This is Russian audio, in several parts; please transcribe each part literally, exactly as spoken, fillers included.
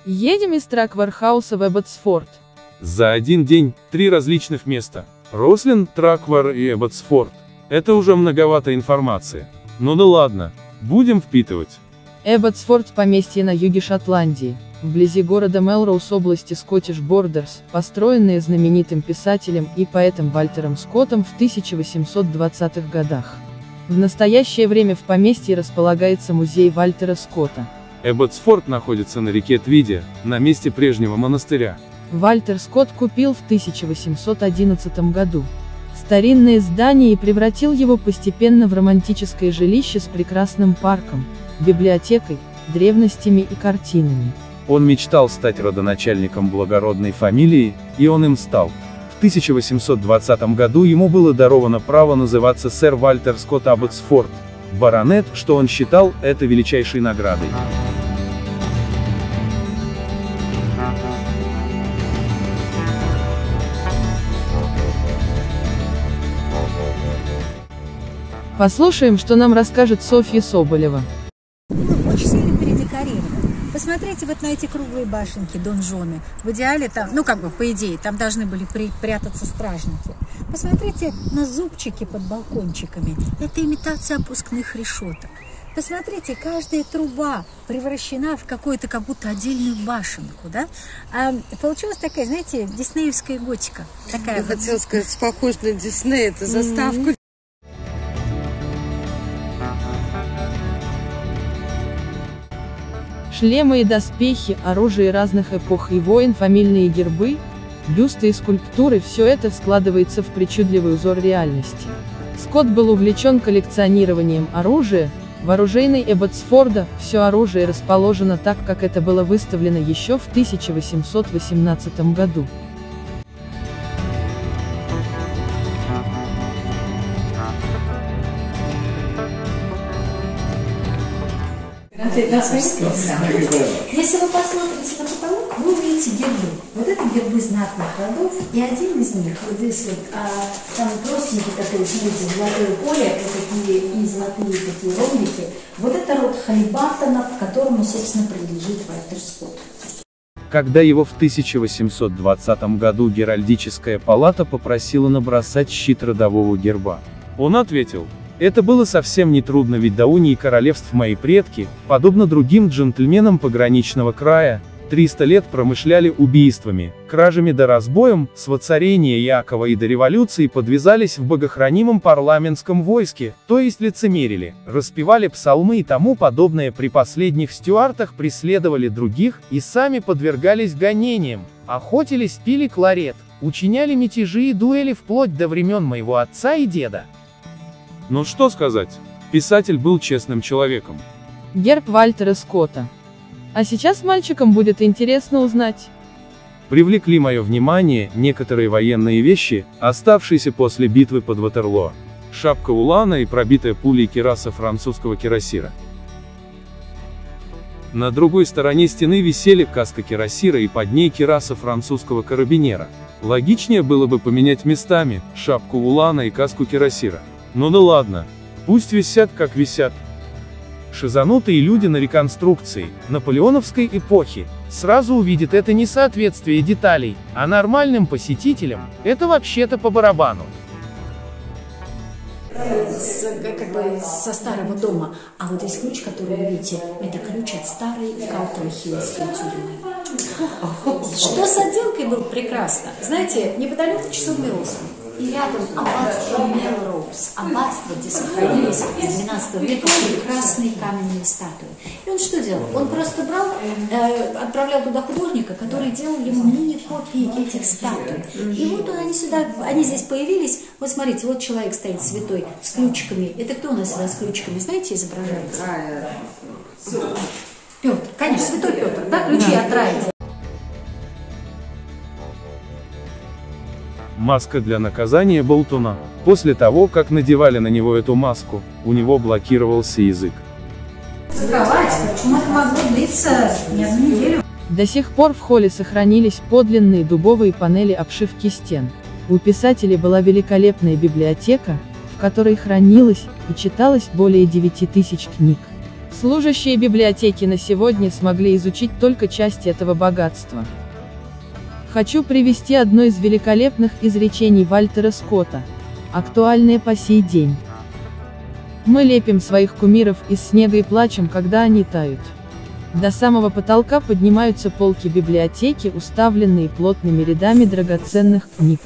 Едем из Траквар-хауса в Эбботсфорд. За один день, три различных места. Рослин, Траквар и Эбботсфорд. Это уже многовато информации. Ну да ладно, будем впитывать. Эбботсфорд – поместье на юге Шотландии, вблизи города Мелроуз области Скоттиш Бордерс, построенное знаменитым писателем и поэтом Вальтером Скоттом в тысяча восемьсот двадцатых годах. В настоящее время в поместье располагается музей Вальтера Скотта. Эбботсфорд находится на реке Твиде, на месте прежнего монастыря. Вальтер Скотт купил в тысяча восемьсот одиннадцатом году старинное здание и превратил его постепенно в романтическое жилище с прекрасным парком, библиотекой, древностями и картинами. Он мечтал стать родоначальником благородной фамилии, и он им стал. В тысяча восемьсот двадцатом году ему было даровано право называться сэр Вальтер Скотт Абботсфорд, баронет, что он считал это величайшей наградой. Послушаем, что нам расскажет Софья Соболева. Очень сильно передекорировано. Посмотрите вот на эти круглые башенки, донжоны. В идеале там, ну как бы по идее, там должны были при, прятаться стражники. Посмотрите на зубчики под балкончиками. Это имитация опускных решеток. Посмотрите, каждая труба превращена в какую-то как будто отдельную башенку, да? А получилась такая, знаете, диснеевская готика. Такая. Я вот хотела сказать, похож на Дисней, это заставку. Mm-hmm. Шлемы и доспехи, оружие разных эпох и войн, фамильные гербы, бюсты и скульптуры – все это складывается в причудливый узор реальности. Скотт был увлечен коллекционированием оружия. В оружейной Эбботсфорда все оружие расположено так, как это было выставлено еще в тысяча восемьсот восемнадцатом году. Если вы посмотрите на потолок, вы увидите гербы. Вот это гербы знатных родов, и один из них, вот здесь вот, а, там простенький такой, смотрите, золотое поле, вот такие, и золотые такие ромбики. Вот это род Халибартонов, которому, собственно, принадлежит Вальтер Скотт. Когда его в тысяча восемьсот двадцатом году Геральдическая палата попросила набросать щит родового герба, он ответил: «Это было совсем нетрудно, ведь до унии королевств мои предки, подобно другим джентльменам пограничного края, триста лет промышляли убийствами, кражами да разбоем, с воцарения Якова и до революции подвязались в богохранимом парламентском войске, то есть лицемерили, распевали псалмы и тому подобное, при последних стюартах преследовали других и сами подвергались гонениям, охотились, пили кларет, учиняли мятежи и дуэли вплоть до времен моего отца и деда». Ну что сказать, писатель был честным человеком. Герб Вальтера Скотта. А сейчас мальчикам будет интересно узнать. Привлекли мое внимание некоторые военные вещи, оставшиеся после битвы под Ватерлоо. Шапка улана и пробитая пулей кираса французского кирасира. На другой стороне стены висели каска кирасира и под ней кираса французского карабинера. Логичнее было бы поменять местами шапку улана и каску кирасира. Ну да ладно, пусть висят как висят. Шизанутые люди на реконструкции наполеоновской эпохи сразу увидят это несоответствие деталей, а нормальным посетителям это вообще-то по барабану. С, как бы со старого дома. А вот здесь ключ, который вы видите, это ключ от старой Каутерхиллской тюрьмы. Что с отделкой было прекрасно. Знаете, неподалеку часовой Рослин. И рядом аббатство Мелроуз, аббатство, где сохранились с двенадцатого века прекрасные каменные статуи. И он что делал? Он просто брал, э, отправлял туда художника, который делал ему мини-копии этих статуй. И вот они сюда, они здесь появились. Вот смотрите, вот человек стоит святой с ключиками. Это кто у нас сюда с ключиками, знаете, изображается? Петр, конечно, святой Петр, да, ключи от рая. Маска для наказания болтуна. После того, как надевали на него эту маску, у него блокировался язык. Закрывать, почему это могло длиться не одну неделю? До сих пор в холле сохранились подлинные дубовые панели обшивки стен. У писателя была великолепная библиотека, в которой хранилось и читалось более девяти тысяч книг. Служащие библиотеки на сегодня смогли изучить только часть этого богатства. Хочу привести одно из великолепных изречений Вальтера Скотта, актуальное по сей день. Мы лепим своих кумиров из снега и плачем, когда они тают. До самого потолка поднимаются полки библиотеки, уставленные плотными рядами драгоценных книг.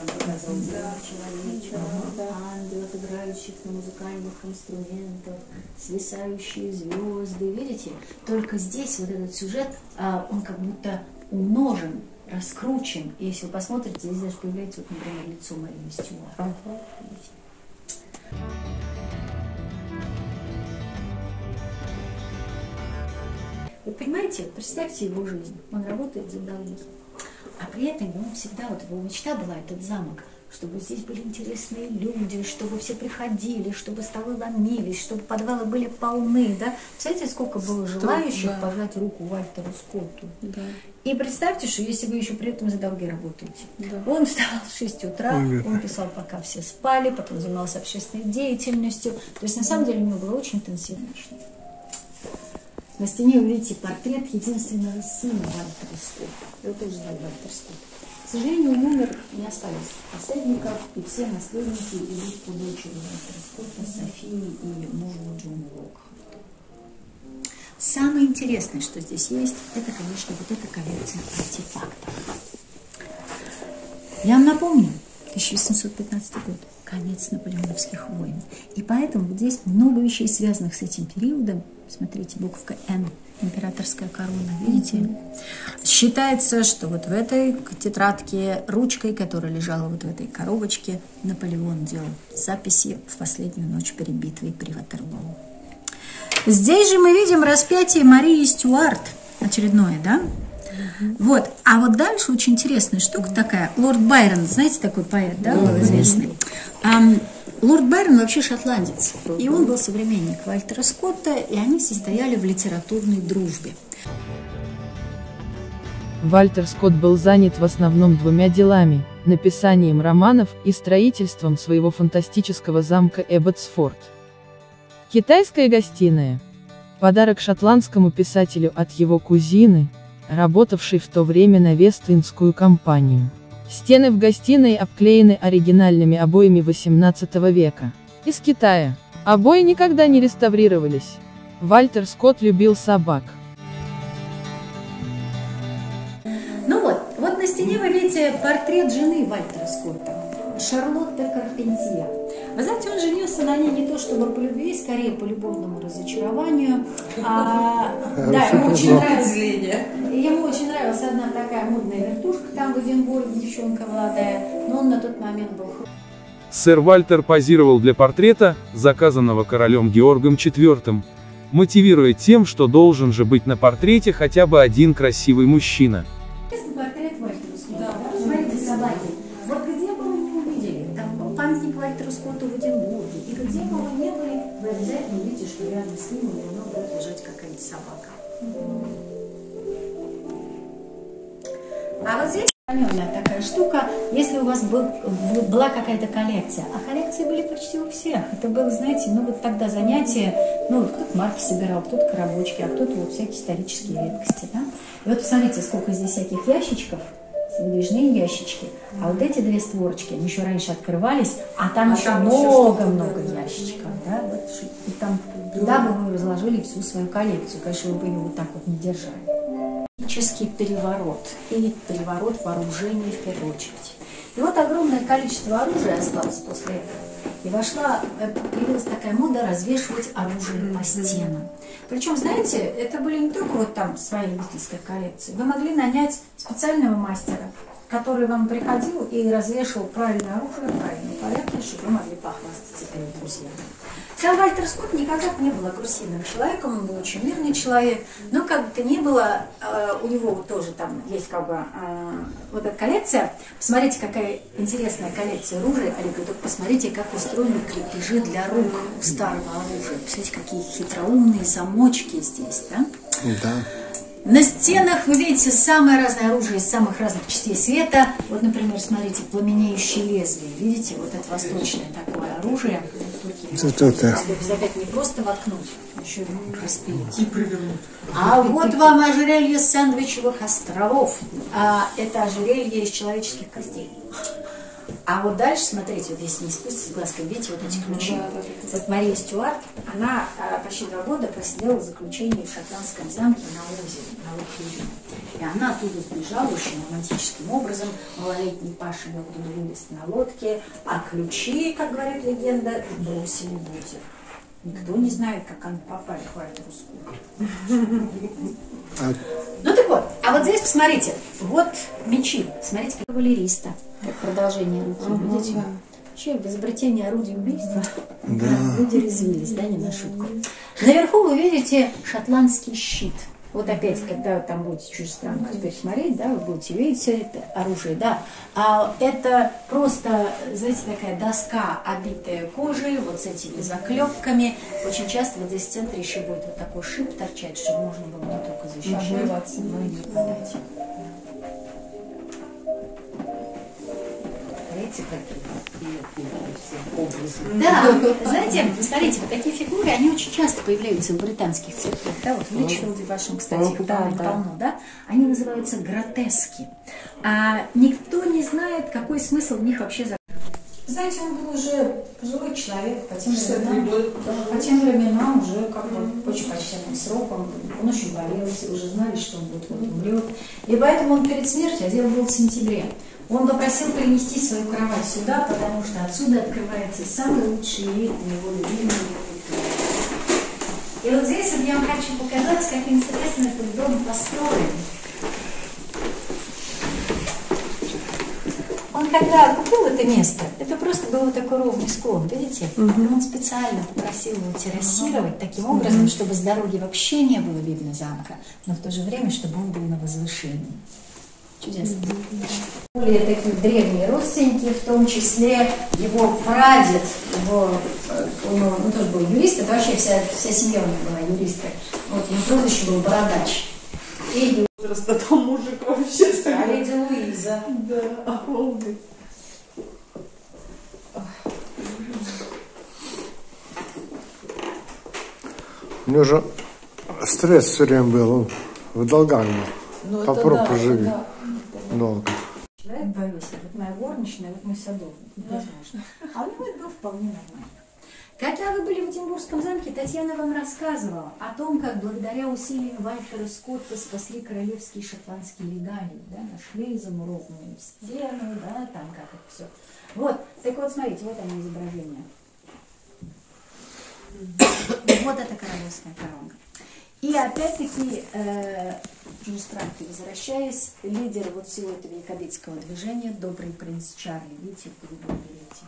Ангелов, играющих на музыкальных инструментах, свисающие звезды, видите? Только здесь вот этот сюжет, он как будто умножен, раскручен. И если вы посмотрите, здесь даже появляется, вот, например, лицо Марии Стюарт. Ага. Вы понимаете, представьте его жизнь. Он работает за долги. А при этом он всегда, вот его мечта была, этот замок, чтобы здесь были интересные люди, чтобы все приходили, чтобы столы ломились, чтобы подвалы были полны, да? Представляете, сколько было желающих да. пожать руку Вальтеру Скотту. Да. И представьте, что если вы еще при этом за долги работаете. Да. Он вставал в шесть утра, Ой, он писал, пока все спали, потом занимался общественной деятельностью. То есть на самом деле у него было очень интенсивная жизнь. На стене вы видите портрет единственного сына Вальтера Скотта. Его тоже звали Вальтер Скотт. К сожалению, он умер, не осталось наследников, и все наследники идут по дочери Вальтера Скотта, Софии и мужу Джона Локхарта. Самое интересное, что здесь есть, это, конечно, вот эта коллекция артефактов. Я вам напомню, тысяча восемьсот пятнадцатый год, конец наполеоновских войн. И поэтому вот здесь много вещей, связанных с этим периодом. Смотрите, буковка Н, императорская корона, видите? Mm-hmm. Считается, что вот в этой тетрадке, ручкой, которая лежала вот в этой коробочке, Наполеон делал записи в последнюю ночь перед битвой при Ватерлоу. Здесь же мы видим распятие Марии Стюарт, очередное, да? Mm-hmm. Вот, а вот дальше очень интересная штука такая. Лорд Байрон, знаете, такой поэт, да, был известный? Mm-hmm. Лорд Байрон вообще шотландец, и он был современник Вальтера Скотта, и они состояли в литературной дружбе. Вальтер Скотт был занят в основном двумя делами – написанием романов и строительством своего фантастического замка Эбботсфорд. Китайская гостиная – подарок шотландскому писателю от его кузины, работавшей в то время на Вест-Индскую компанию. Стены в гостиной обклеены оригинальными обоями восемнадцатого века. Из Китая. Обои никогда не реставрировались. Вальтер Скотт любил собак. Ну вот, вот на стене вы видите портрет жены Вальтера Скотта, Шарлотта Карпентье. Вы знаете, он женился на ней не то чтобы по любви, скорее по любовному разочарованию. А, да, ему очень нравилось, ему очень нравилась одна такая модная вертушка там в Эдинбурге, девчонка молодая, но он на тот момент был... Сэр Вальтер позировал для портрета, заказанного королем Георгом четвёртым, мотивируя тем, что должен же быть на портрете хотя бы один красивый мужчина. Портрет Вальтера Скотта, да. Смотрите, собаки. Вот где бы вы не увидели, там памятник Вальтеру Скотту в Эдинбурге, и где бы вы не были, вы обязательно увидите, что рядом с ним у него будет лежать какая-нибудь собака. А вот здесь такая штука, если у вас был, была какая-то коллекция, а коллекции были почти у всех, это было, знаете, ну вот тогда занятие, ну вот кто-то марки собирал, кто-то коробочки, а кто-то вот всякие исторические редкости, да? И вот посмотрите, сколько здесь всяких ящичков, выдвижные ящички, а вот эти две створочки, они еще раньше открывались, а там а еще много-много ящичков, да, вот, и там, туда бы вы разложили всю свою коллекцию, конечно, вы бы ее вот так вот не держали. Этнический переворот и переворот вооружений в первую очередь. И вот огромное количество оружия осталось после этого. И вошла, появилась такая мода развешивать оружие по стенам. Причем, знаете, это были не только вот там свои любительские коллекции. Вы могли нанять специального мастера, который вам приходил и развешивал правильное оружие в правильном порядке, чтобы вы могли похвастаться перед друзьями. Сам Вальтер Скотт никогда не был агрессивным человеком, он был очень мирный человек, но как бы то ни было, э, у него вот тоже там есть как бы э, вот эта коллекция. Посмотрите, какая интересная коллекция оружия, Олег, только посмотрите, как устроены крепежи для рук у старого оружия. Посмотрите, какие хитроумные замочки здесь, да? Да. На стенах вы видите самое разное оружие из самых разных частей света. Вот, например, смотрите, пламенеющие лезвия. Видите, вот это восточное такое оружие. Турки Опять не просто воткнуть, еще и распилить. И провернуть. А вот вам ожерелье Сэндвичевых островов. А, это ожерелье из человеческих костей. А вот дальше, смотрите, вот если не спустите с глаз, как видите, вот эти ключи. Вот Мария Стюарт, она а, почти два года просидела заключение в шотландском замке на озере, на Лохлюде. И она оттуда сбежала очень романтическим образом. Малолетний Паша мог туда вылезть на лодке, а ключи, как говорит легенда, бросили в озеро. Никто не знает, как они попали в русскую. Ну так вот, а вот здесь посмотрите, вот мечи, смотрите, как кавалериста, как продолжение руки, ага, видите? Вообще, в изобретении орудия убийства да. люди резвились, да, не на шутку. Наверху вы видите шотландский щит. Вот опять, когда там будете чужестранку теперь смотреть, да, вы будете видеть все это оружие, да. А это просто, знаете, такая доска, обитая кожей, вот с этими заклепками. Очень часто вот здесь в центре еще будет вот такой шип торчать, чтобы можно было не только защищаться, но и нападать. Видите, какие? Да, знаете, смотрите, вот такие фигуры, они очень часто появляются в британских церквях, да, вот в Личфилде вашем, кстати, их да, да. полно, да, они называются гротески, а никто не знает, какой смысл в них вообще закрыт. Знаете, он был уже пожилой человек, по тем временам, по тем временам уже как бы очень почтенным сроком, он очень болел, все уже знали, что он вот, вот умрет, и поэтому он перед смертью, а дело было в сентябре, он попросил перенести свою кровать сюда, потому что отсюда открывается самый лучший вид на его любимую культуру. И вот здесь вот я вам хочу показать, как интересно этот дом построен. Он когда купил это место, это просто был вот такой ровный склон, видите? Uh-huh. Он специально попросил его террасировать uh-huh. таким образом, uh-huh. чтобы с дороги вообще не было видно замка, но в то же время, чтобы он был на возвышении. Чудесно. Более такие древние родственники, в том числе его прадед, его, он, он тоже был юрист, это вообще вся, вся семья у него была юристка. Вот, его прозвище был Бородач. И возраста там мужик вообще. А леди Луиза. Да, обалдеть. У него же стресс все время был, он в долгах был. Ну, попробуй да, поживи. Да, долго. Человек боится, вот моя горничная, вот мой садовник, невозможно. А у него это было вполне нормально. Когда вы были в Эдинбургском замке, Татьяна вам рассказывала о том, как благодаря усилиям Вальтера Скотта спасли королевские шотландские регалии, да, нашли замурованную стену, да, там как это все. Вот, так вот, смотрите, вот они изображения. Вот это королевская корона. И опять-таки, э, чужестранки, возвращаясь, лидер вот всего этого якобитского движения, добрый принц Чарли, видите, в голубом берете.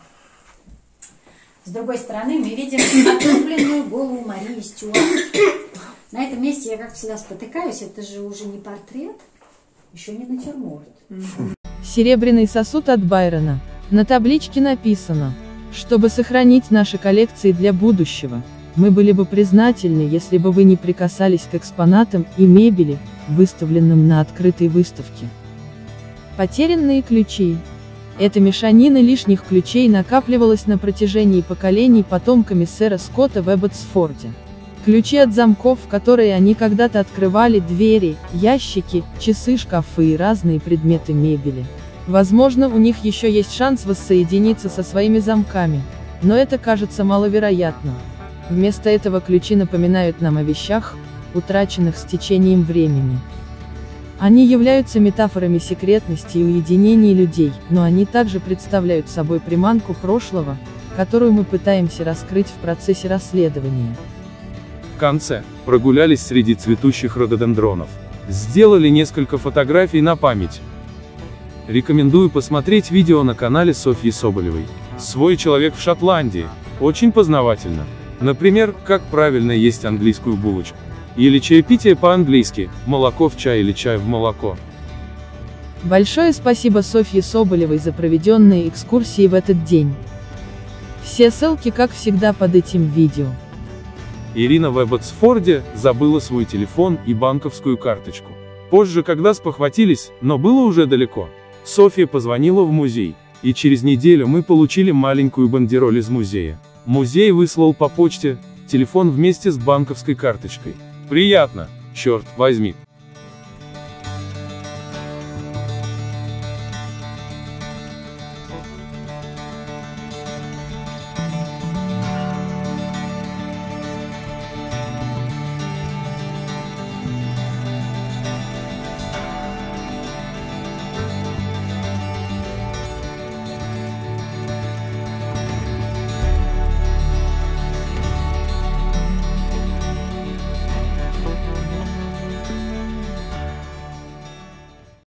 С другой стороны, мы видим отрубленную голову Марии Стюарт. На этом месте я, как всегда, спотыкаюсь, это же уже не портрет, еще не натюрморт. Серебряный сосуд от Байрона. На табличке написано: чтобы сохранить наши коллекции для будущего, мы были бы признательны, если бы вы не прикасались к экспонатам и мебели, выставленным на открытой выставке. Потерянные ключи. Эта мешанина лишних ключей накапливалась на протяжении поколений потомками сэра Скотта в Эбботсфорде. Ключи от замков, в которые они когда-то открывали двери, ящики, часы, шкафы и разные предметы мебели. Возможно, у них еще есть шанс воссоединиться со своими замками, но это кажется маловероятным. Вместо этого ключи напоминают нам о вещах, утраченных с течением времени. Они являются метафорами секретности и уединения людей, но они также представляют собой приманку прошлого, которую мы пытаемся раскрыть в процессе расследования. В конце, прогулялись среди цветущих рододендронов. Сделали несколько фотографий на память. Рекомендую посмотреть видео на канале Софьи Соболевой. «Свой человек в Шотландии». Очень познавательно. Например, как правильно есть английскую булочку. Или чаепитие по-английски, молоко в чай или чай в молоко. Большое спасибо Софье Соболевой за проведенные экскурсии в этот день. Все ссылки, как всегда, под этим видео. Ирина в Эбботсфорде забыла свой телефон и банковскую карточку. Позже, когда спохватились, но было уже далеко, Софья позвонила в музей, и через неделю мы получили маленькую бандероль из музея. Музей выслал по почте телефон вместе с банковской карточкой. Приятно, черт возьми.